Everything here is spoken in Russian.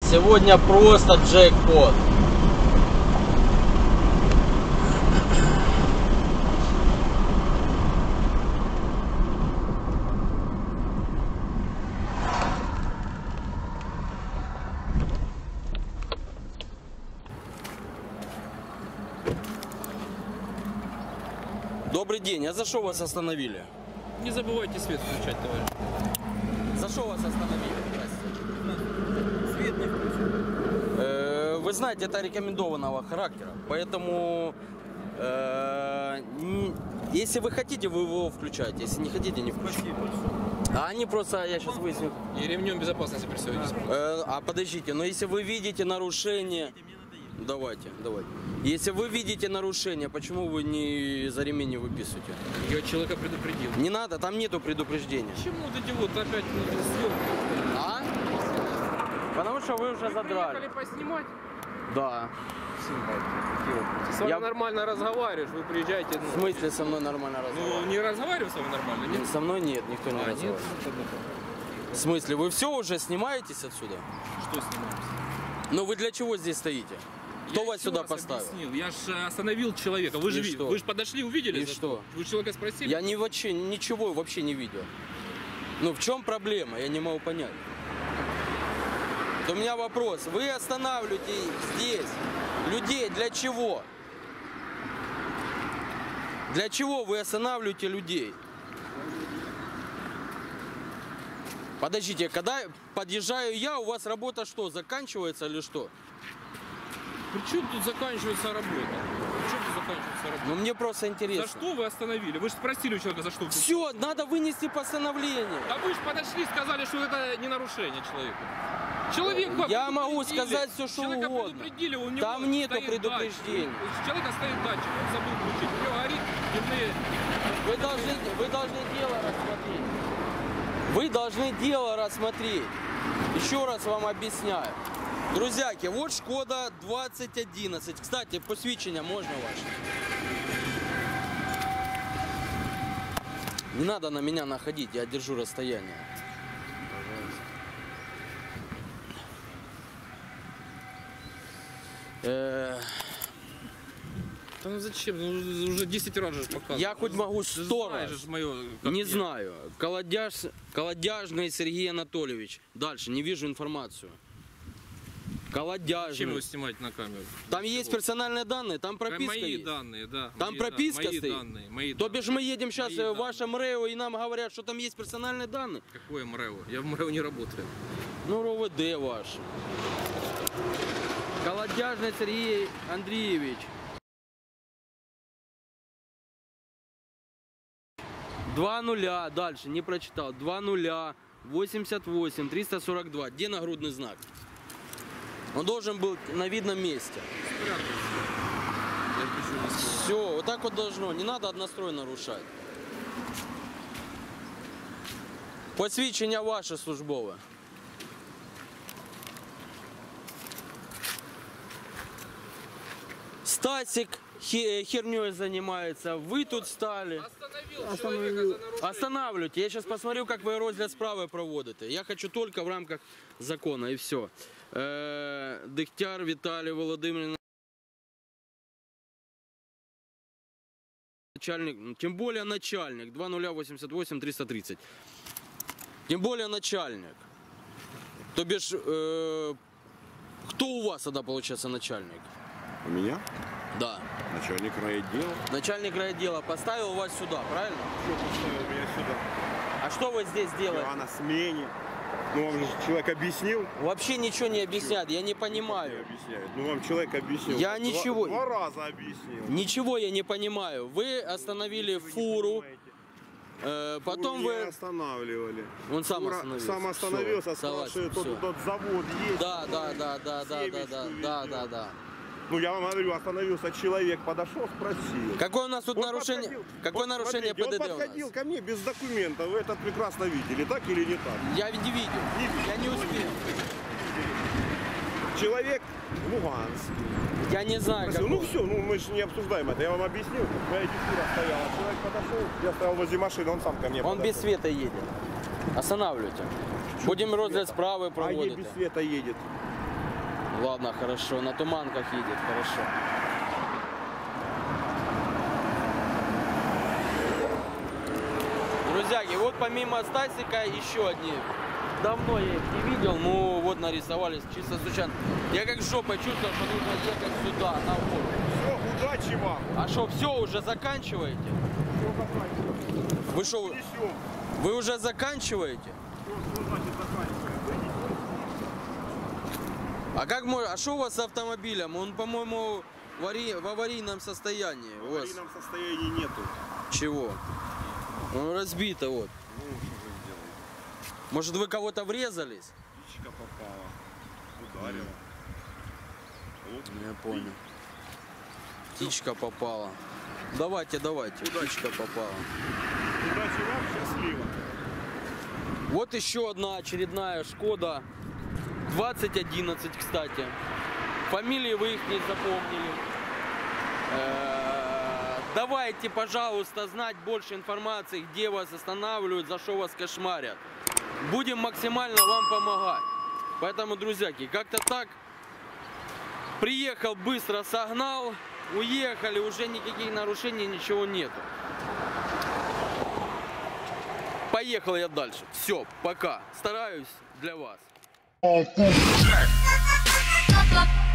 Сегодня просто джекпот. Добрый день, а за что вас остановили? Не забывайте свет включать, товарищ. За что вас остановили? Свет не включен. Вы знаете, это рекомендованного характера, поэтому если вы хотите, вы его включаете, если не хотите, не включите. А они просто, я сейчас выясню. И ремнем безопасности пристегивайтесь. А подождите, но если вы видите нарушение... Давайте. Если вы видите нарушение, почему вы не за ремень не выписываете? Я человека предупредил. Не надо, там нету предупреждения. Почему вот эти вот опять съемки? А? Потому что вы уже задрали. Приехали поснимать? Да. С вами нормально разговариваешь, вы приезжаете. В смысле со мной нормально разговаривать? Ну, не разговариваю с вами нормально, нет? Со мной нет, никто не разговаривает. В смысле, вы все уже снимаетесь отсюда? Что снимаемся? Ну вы для чего здесь стоите? Кто вас сюда поставил? Объяснил. Я же остановил человека. Вы же подошли, увидели? И что? Вы человека спросили? Я вообще ничего вообще не видел. Ну в чем проблема? Я не могу понять. У меня вопрос. Вы останавливаете здесь людей для чего? Для чего вы останавливаете людей? Подождите, когда подъезжаю я, у вас работа что, заканчивается или что? Причем тут заканчивается работа? Ну мне просто интересно. За что вы остановили? Вы же спросили у человека, за что. Все, надо вынести постановление. А вы же подошли и сказали, что это не нарушение человека. Человек я могу сказать все, что угодно. Там нету предупреждения. У человека стоит датчик, он забыл включить. У него горит дневные... Вы должны дело рассмотреть. Вы должны дело рассмотреть. Еще раз вам объясняю. Друзьяки, вот Шкода 2011. Кстати, посвящение можно ваше? Не надо на меня находить, я держу расстояние. Да ну зачем? Ну, уже 10 раз же показывал. Я хоть могу 100 раз. Не знаю. Колодяжный Сергей Анатольевич. Дальше, не вижу информацию. Колодяжный. Зачем его снимать на камеру? Там есть персональные данные, там прописка мои есть. Данные, да. Там прописка мои стоит. Данные, мои То бишь мы едем сейчас мои в ваше МРЭО и нам говорят, что там есть персональные данные. Какое МРЭО? Я в МРЭО не работаю. Ну, РОВД ваш. Колодяжный Сергей Андреевич. 2-0, дальше, не прочитал. 2-0, 88, 342. Где нагрудный знак? Он должен был на видном месте. Все, вот так вот должно. Не надо однострой нарушать. Посвідчення ваше службове. Стасик херней занимается. Вы тут стали. Останавливайте. Я сейчас посмотрю, как вы розгляд справи проводите. Я хочу только в рамках закона и все. Дегтяр Виталий Володимирович. Начальник, тем более начальник. 2088 330. Тем более начальник. То бишь, кто у вас тогда получается начальник? У меня? Да. Начальник райотдела. Начальник райотдела поставил вас сюда, правильно? Что поставил меня сюда? А что вы здесь делаете? Я на смене. Ну вам же человек объяснил. Вообще ничего не объясняет, я не понимаю. Не объясняет. Ну вам человек объяснил. Я ничего. Два раза объяснил. Ничего я не понимаю. Вы остановили фуру. Потом Фуру вы... не останавливали. Он сам Фура остановился. Сам остановился, сказал, согласен, что тот завод есть. Да. Ну я вам говорю, остановился человек, подошел, спросил. Какое у нас тут нарушение? Какое вот нарушение смотрите, ПДД он подходил у нас? ко мне без документов, вы это прекрасно видели, так или не так? Я не видел. Я не успел. Человек Луганск. Я не знаю, Спросил, ну все, ну мы же не обсуждаем это, я вам объяснил. Моя дефира стояла, человек подошел, я стоял возле машины, он сам ко мне Он подошел. без света едет. Останавливайте. Будем розгляд справи А проводити. без света едет. Ладно, хорошо. На туманках едет, хорошо. Друзьяки, вот помимо Стасика еще одни. Давно я их не видел, но вот нарисовались чисто случайно. Я как жопой чувствовал, что нужно ехать сюда, на воду. Все, удачи вам. А что, все, уже заканчиваете? Все, заканчиваем. Вы что, Несем. вы уже заканчиваете? Что значит заканчиваем? А как а что у вас с автомобилем? Он, по-моему, в аварийном состоянии. В У вас аварийном состоянии нету. чего? Он разбито вот. Ну, что же сделаем? Может, вы кого-то врезались? Птичка попала. Ударила. Вот. Я понял. Птичка попала. Давайте, птичка попала. Удачи вам, счастливо. Вот еще одна очередная Шкода 2011, кстати. Фамилии вы их не запомнили. Давайте, пожалуйста, знать больше информации, где вас останавливают, за что вас кошмарят. Будем максимально вам помогать. Поэтому, друзьяки, как-то так. Приехал, быстро согнал, уехали, уже никаких нарушений, ничего нету. Поехал я дальше. Все, пока. Стараюсь для вас.